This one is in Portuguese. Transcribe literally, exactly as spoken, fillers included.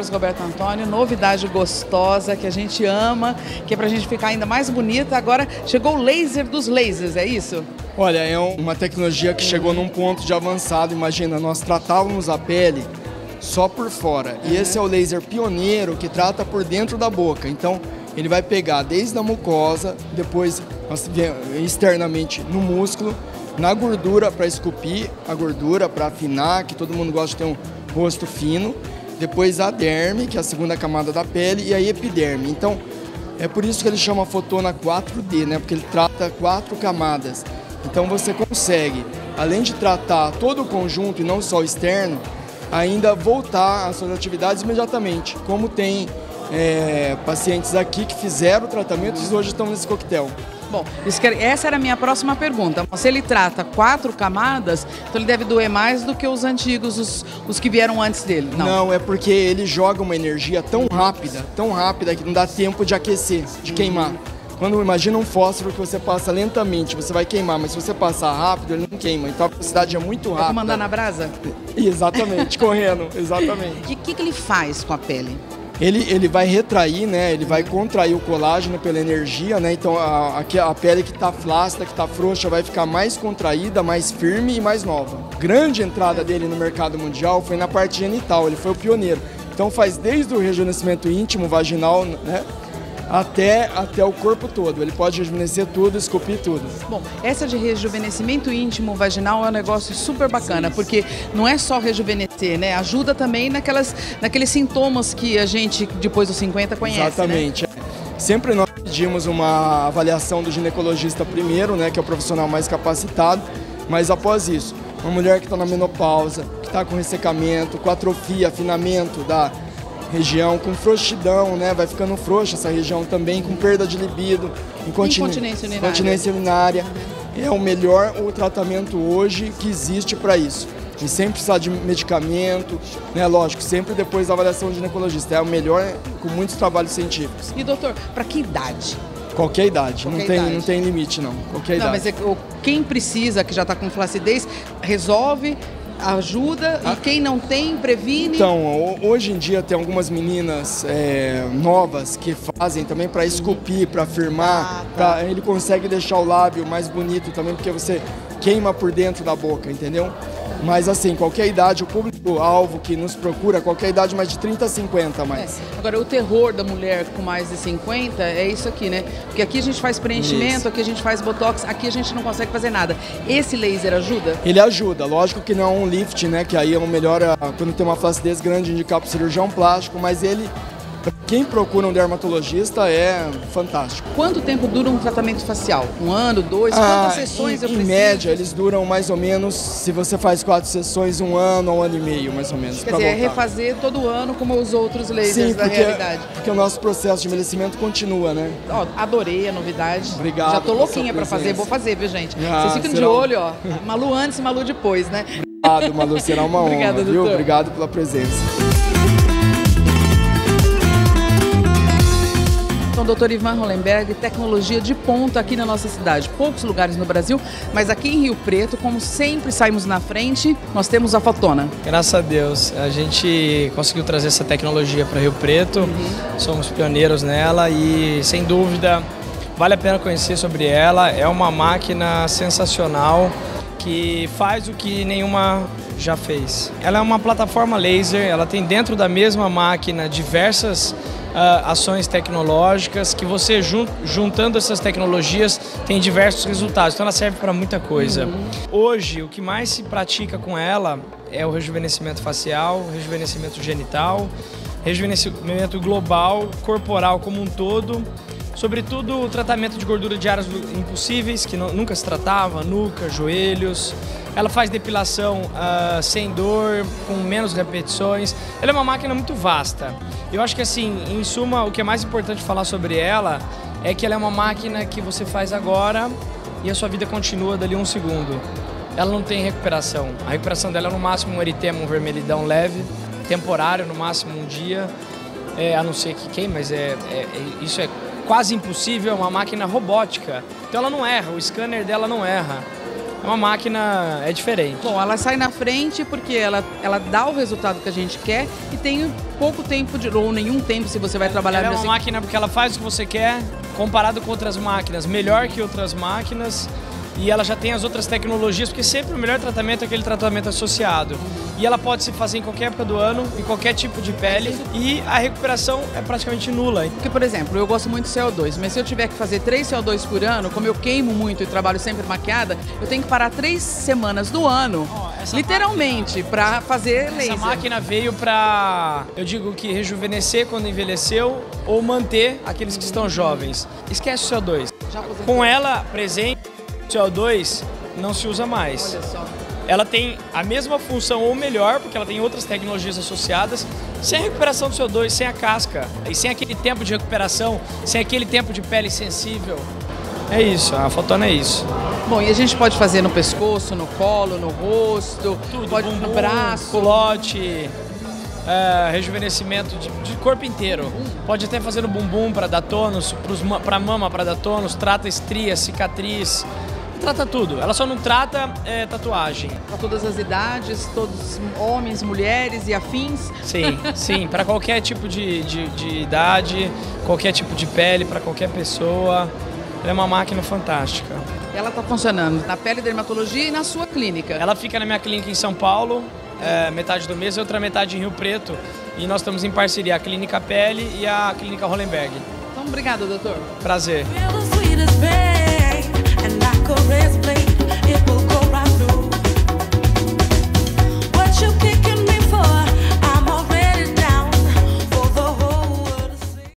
Carlos Roberto Antônio, novidade gostosa que a gente ama, que é pra gente ficar ainda mais bonita. Agora chegou o laser dos lasers, é isso? Olha, é uma tecnologia que chegou num ponto de avançado. Imagina, nós tratávamos a pele só por fora. E esse é o laser pioneiro que trata por dentro da boca. Então, ele vai pegar desde a mucosa, depois externamente no músculo, na gordura para esculpir a gordura, para afinar, que todo mundo gosta de ter um rosto fino. Depois a derme, que é a segunda camada da pele, e a epiderme. Então, é por isso que ele chama Fotona quatro D, né? Porque ele trata quatro camadas. Então você consegue, além de tratar todo o conjunto e não só o externo, ainda voltar às suas atividades imediatamente, como tem é, pacientes aqui que fizeram o tratamento e hoje estão nesse coquetel. Bom, essa era a minha próxima pergunta. Se ele trata quatro camadas, então ele deve doer mais do que os antigos, os, os que vieram antes dele? Não. Não, é porque ele joga uma energia tão rápida, tão rápida que não dá tempo de aquecer, de queimar. Quando imagina um fósforo que você passa lentamente, você vai queimar, mas se você passar rápido, ele não queima. Então a velocidade é muito rápida. É como andar na brasa? Exatamente, correndo, exatamente. E o que, que ele faz com a pele? Ele, ele vai retrair, né? Ele vai contrair o colágeno pela energia, né? Então a, a, a pele que está flácida, que está frouxa, vai ficar mais contraída, mais firme e mais nova. Grande entrada dele no mercado mundial foi na parte genital, ele foi o pioneiro. Então faz desde o rejuvenescimento íntimo, vaginal, né? Até, até o corpo todo. Ele pode rejuvenescer tudo, esculpir tudo. Bom, essa de rejuvenescimento íntimo vaginal é um negócio super bacana, sim, porque não é só rejuvenescer, né? Ajuda também naquelas, naqueles sintomas que a gente, depois dos cinquenta, conhece. Exatamente. Né? Sempre nós pedimos uma avaliação do ginecologista primeiro, né? Que é o profissional mais capacitado, mas após isso, uma mulher que está na menopausa, que está com ressecamento, com atrofia, afinamento da região, com frouxidão, né? Vai ficando frouxa essa região também, com perda de libido, incontin... incontinência urinária. Incontinência urinária. É o melhor o tratamento hoje que existe para isso. E sem precisar de medicamento, né? Lógico, sempre depois da avaliação do ginecologista. É o melhor com muitos trabalhos científicos. E doutor, para que idade? Qualquer idade, Qualquer não, tem, idade. não tem limite não. Qualquer não, idade. Mas é, quem precisa, que já está com flacidez, resolve, ajuda, ah. E quem não tem, previne? Então, hoje em dia tem algumas meninas é, novas que fazem também para esculpir, para firmar, ah, tá. Pra, ele consegue deixar o lábio mais bonito também, porque você queima por dentro da boca, entendeu? Mas assim, qualquer idade, o público-alvo que nos procura, qualquer idade mais de trinta a cinquenta mais. É. Agora, o terror da mulher com mais de cinquenta é isso aqui, né? Porque aqui a gente faz preenchimento, isso. Aqui a gente faz botox, aqui a gente não consegue fazer nada. Esse laser ajuda? Ele ajuda, lógico que não é um lift, né? Que aí é o melhor, quando tem uma flacidez grande, indicar para o cirurgião plástico, mas ele... Quem procura um dermatologista é fantástico. Quanto tempo dura um tratamento facial? Um ano, dois? Ah, Quantas sessões em, eu preciso? Em média, eles duram mais ou menos, se você faz quatro sessões, um ano ou um ano e meio, mais ou menos. Quer dizer, é refazer todo ano como os outros lasers Sim, da porque, realidade. porque o nosso processo de envelhecimento continua, né? Ó, adorei a novidade. Obrigado. Já tô louquinha para fazer, vou fazer, viu, gente? Ah, Vocês ficam de olho, ó. Malu antes e Malu depois, né? Obrigado, Malu, será uma honra, Obrigada, viu? doutor. Obrigado pela presença. Então, doutor Ivan Hollenberg, tecnologia de ponta aqui na nossa cidade. Poucos lugares no Brasil, mas aqui em Rio Preto, como sempre saímos na frente, nós temos a Fotona. Graças a Deus, a gente conseguiu trazer essa tecnologia para Rio Preto, uhum. Somos pioneiros nela e, sem dúvida, vale a pena conhecer sobre ela. É uma máquina sensacional que faz o que nenhuma já fez. Ela é uma plataforma laser, ela tem dentro da mesma máquina diversas Uh, ações tecnológicas que você jun juntando essas tecnologias tem diversos resultados, então ela serve para muita coisa. Uhum. Hoje o que mais se pratica com ela é o rejuvenescimento facial, rejuvenescimento genital, rejuvenescimento global, corporal como um todo, sobretudo o tratamento de gordura de áreas impossíveis que não, nunca se tratava, nuca, joelhos. Ela faz depilação uh, sem dor, com menos repetições. Ela é uma máquina muito vasta. Eu acho que, assim, em suma, o que é mais importante falar sobre ela é que ela é uma máquina que você faz agora e a sua vida continua dali um segundo. Ela não tem recuperação. A recuperação dela é no máximo um eritema, um vermelhidão leve, temporário, no máximo um dia, é, a não ser que quem, mas é, é, é, isso é quase impossível, é uma máquina robótica. Então ela não erra, o scanner dela não erra. é uma máquina, é diferente. Bom, ela sai na frente porque ela, ela dá o resultado que a gente quer e tem pouco tempo, de, ou nenhum tempo se você vai trabalhar... Ela é uma assim. máquina porque ela faz o que você quer, comparado com outras máquinas, melhor que outras máquinas. E ela já tem as outras tecnologias, porque sempre o melhor tratamento é aquele tratamento associado. E ela pode se fazer em qualquer época do ano, em qualquer tipo de pele, e a recuperação é praticamente nula. Porque, por exemplo, eu gosto muito de C O dois, mas se eu tiver que fazer três C O dois por ano, como eu queimo muito e trabalho sempre maquiada, eu tenho que parar três semanas do ano, oh, literalmente, para fazer laser. Essa máquina veio para, eu digo que rejuvenescer quando envelheceu, ou manter aqueles que estão jovens. Esquece o C O dois. Com ela presente, C O dois não se usa mais. Olha só. Ela tem a mesma função ou melhor, porque ela tem outras tecnologias associadas, sem a recuperação do C O dois, sem a casca, e sem aquele tempo de recuperação, sem aquele tempo de pele sensível. É isso, a Fotona é isso. Bom, e a gente pode fazer no pescoço, no colo, no rosto, tudo, pode bumbum, no braço, culote, é, rejuvenescimento de, de corpo inteiro. Pode até fazer no bumbum para dar tônus, para mama para dar tônus, trata estria, cicatriz. Trata tudo, ela só não trata é, tatuagem. Para todas as idades, todos homens, mulheres e afins? Sim, sim, para qualquer tipo de, de, de idade, qualquer tipo de pele, para qualquer pessoa. Ela é uma máquina fantástica. Ela está funcionando na Pele Dermatologia e na sua clínica? Ela fica na minha clínica em São Paulo, é, metade do mês, e outra metade em Rio Preto. E nós estamos em parceria, a Clínica Pele e a Clínica Hollenberg. Então, obrigada, doutor. Prazer. And like a razor blade, it will